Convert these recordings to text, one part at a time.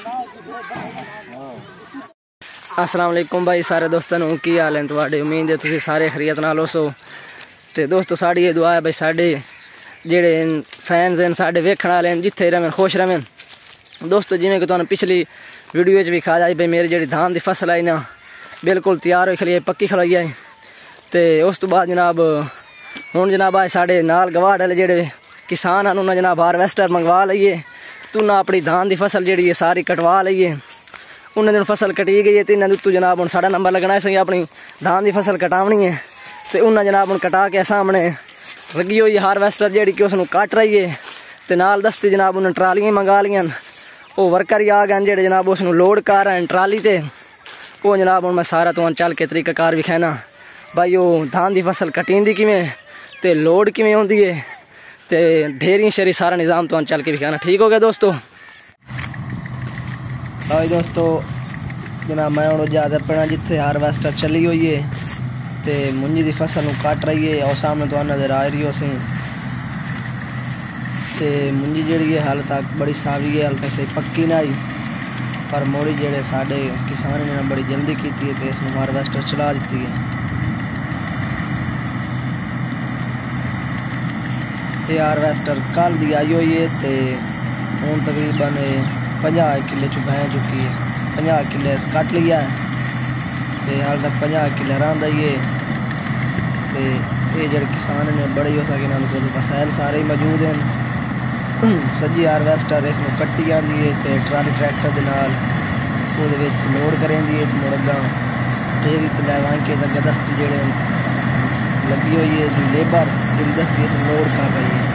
अस्सलाम वालेकुम भाई सारे दोस्तों की हाल है तुहाडे। उम्मीद है तुसीं सारे खैरियत नाल होसो। ते दोस्तों साड़ी ये दुआ है भाई साडे जेड़े फैंस हैं साडे वेखण वाले जिथे रहें खुश रहें। दोस्तों जिवें कि तुहानूं पिछली वीडियो भी खा जाए भाई मेरी जी धान की फसल आई ना बिल्कुल तैयार हो खली है, पक्की खलोई है। तो उस तो बाद जनाब हुण जनाब आए साढ़े नाल गवाड़ वाले जेड़े किसान हैं उन्होंने जनाब हारवेस्टर मंगवा लीए। तू ना अपनी धान की फसल जी है सारी कटवा लीए। उन्हें दिन फसल कटी गई है तो इन्हें उत्तू जनाब हम साढ़ा नंबर लगना है अपनी धान की फसल कटावनी है। तो उन्हें जनाब हम कटा के सामने लगी हुई हारवेस्टर जी कि उसनों कट रही है। तो नाल दस्ती जनाब उन्हें ट्रालियां मंगा लियां। वो वर्कर ही आ गए जेड़े जनाब उसनों लोड कर रहे हैं ट्राली ते। वो जनाब हूँ मैं सारा तुहानूं चल के तरीकाकार विखाना भाई वो धान की फसल कटींदी किवें ते लोड किवें होंदी है ते ढेरी शेरी सारा निज़ाम तुहानूं चल के विखाना। ठीक हो गया दोस्तों। भाई दोस्तों जनाब मैं हूँ ज़्यादा पड़ा जिथे हारवेस्टर चली हुई है तो मुंजी की फसल कट रही है और सामने तो नज़र आ रही हो सी। तो मुंजी जी है हाल तक बड़ी सावी है, हाल तक सही पक्की ना आई पर मोड़ी जेड़े साढ़े किसान ने बड़ी जल्दी की है तो इसमें हारवेस्टर चला दी है। ये हारवेस्टर कल दी आई हुई है तो हूँ तकरीबन 50 किले बह चुकी है। 50 किले कट लिया है तो हाल तक 50 किले रहा ही है। तो ये जो किसान ने बड़े हो सके को वसैल सारे ही मौजूद हैं। सज्जी हारवेस्टर इसमें कट्टी जाती है तो ट्राली ट्रैक्टर के नाल लोड करेंदी है। तो मुड़ अगा ढेरी तो लै के अगर दस्ती जेड़े लगी हुई है जो लेबर जी दस्ती इसमें लोड कर रही है।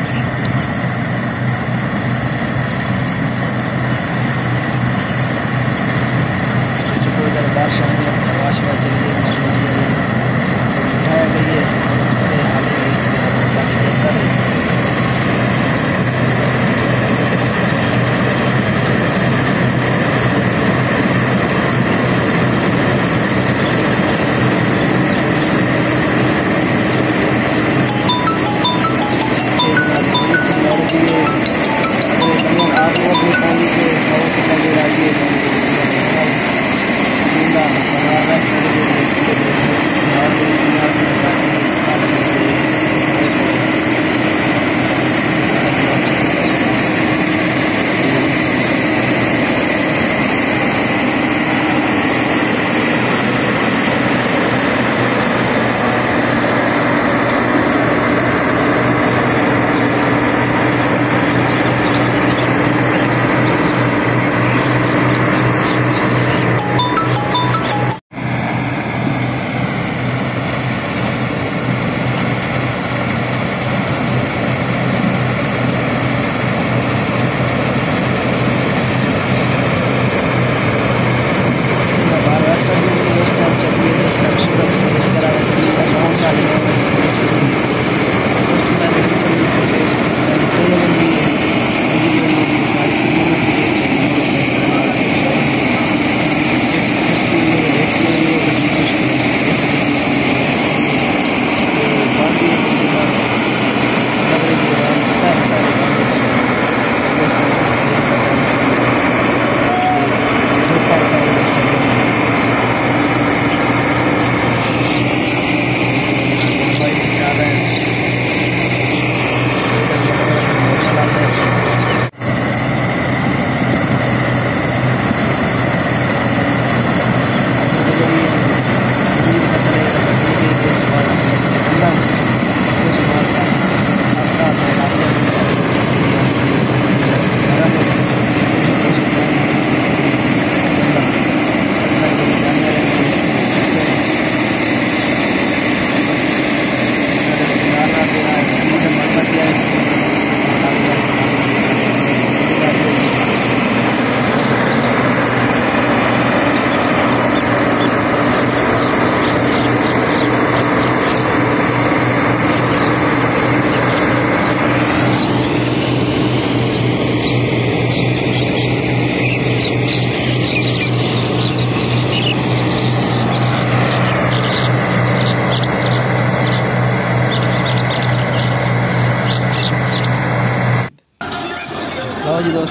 बारिश आई है बारिश में चलिए उठाया गई है बड़े हाल बेहतर है।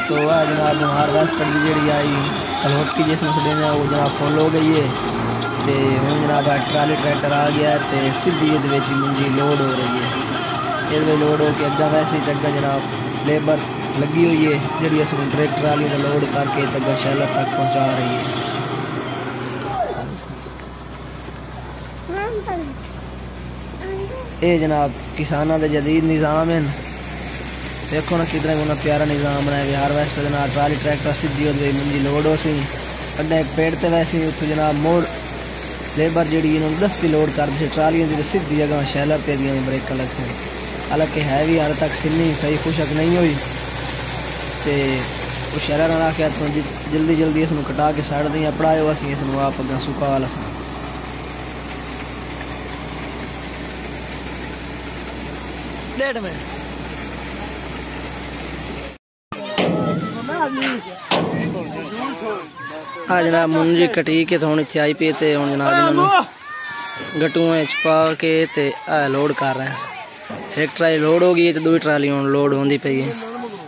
दोस्तों आ जनाब हारवेस्टर की जी आई कलहोट की जिसमें सड़े वो जनाब फुल हो गई है। तो हूँ जनाब ट्राली ट्रैक्टर आ गया है तो सीधी ये मुंजी लोड हो रही है। ये लोड हो के अगर वैसे ही अगर जनाब लेबर लगी हुई है जी असू ट्रैक्टर वाली लोड करके अगर शैलर तक पहुँचा रही है। ये जनाब किसानों के जदीद निज़ाम है। देखो ना कितना गुना प्यारा निज़ाम बनाया गया। हारवेस्टर जनाब ट्राली ट्रैक्टर सीधी हो गई मुंजी लोड हो सी अड्डा एक पेड़ तो वैसे उतो जनाब मोड़ लेबर जी दस्ती लोड कर दी ट्रालियां जी सीधी जगह शैलर पे दिया ब्रेक लग सी। हालांकि है भी हाल तक सिन्नी सही खुशक नहीं हुई तो शैलर आ के जल्दी जल्दी इसमें कटा के सड़ दी पढ़ाओ असी इस आप अगर सुका वाला सा। हाँ जनाब मुंजी कटी के तो इतने आई पे तो हूँ जनाब इन्होंने गटुएं पा के ते लोड कर रहे हैं। एक ट्राली लोड हो गई तो दूसरी ट्राली हूँ लोड होती पई है।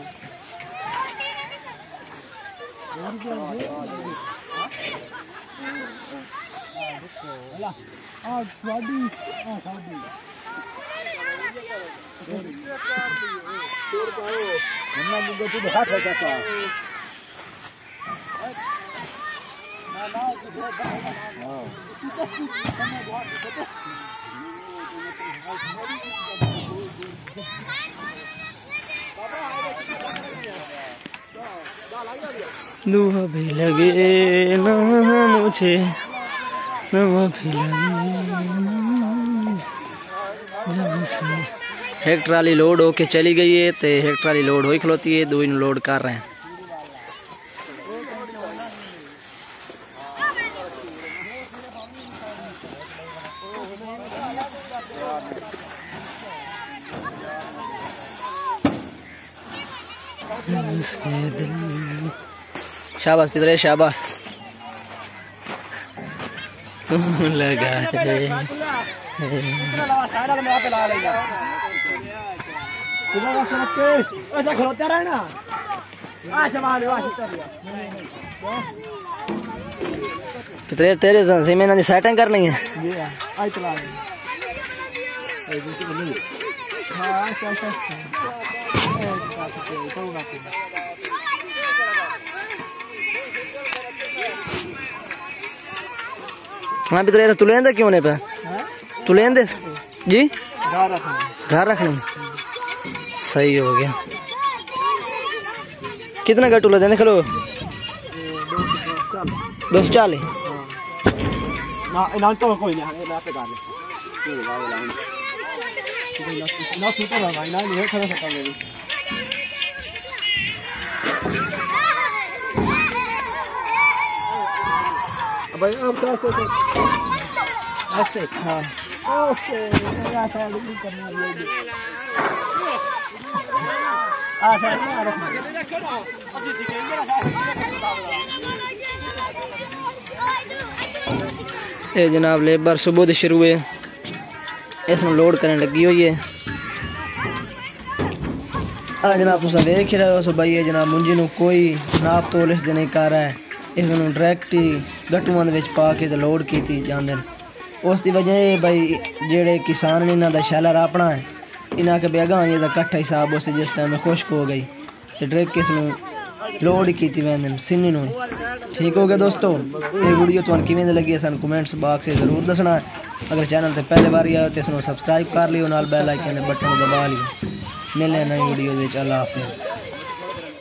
दुआ भी लगे ना मुझे नवा भी लगे जब से। एक ट्राली लोड होके चली गई है तो एक ट्राली लोड हो खलोती है दो लोड कर रहे हैं। शाबाश पितरे शाबाश लगा पितरे तेरे से मैंने सेटिंग करनी है। हाँ पितरे तू लेंदे क्यों नहीं पे तू लेंदे जी घर रखनी सही हो गया। कितना गट्टू ले देने खलो 240 ना तो कोई नहीं ना पे डाल ना सुपर है भाई ना नहीं खड़ा सकता मेरी भाई अब ऐसे हाँ ओके मेरा साइड भी करना है आ साइड में रखना ये जनाब लेबर सुबह से शुरू है इसमें लोड करने लगी हुई है। जनाब तुम देख रहे हो सो भाई ये जनाब मुंजी नू कोई नाप तोल इस नहीं कर रहा है। इस डायरैक्ट ही गट्टुआं दे विच पा के लोड की जाते हैं। उसकी वजह भाई जेड़े किसान ने इन्हों का शैलर अपना है इन्हें के बेगा ये कट्ठा हिसाब उस जिस टाइम खुश्क हो गई तो डायरैक्ट इसनू लोड की वैन सिन्नी नू। ठीक हो गया दोस्तों ये वीडियो तुहानू किवें दी लगी है कमेंट्स बॉक्स से जरूर दसना। अगर चैनल ते पहले बार आए तो इसनू सबसक्राइब कर लियो नाल बेल आइकन बटन दबा लियो। मिलने नई वीडियो अल्लाह हाफिज़।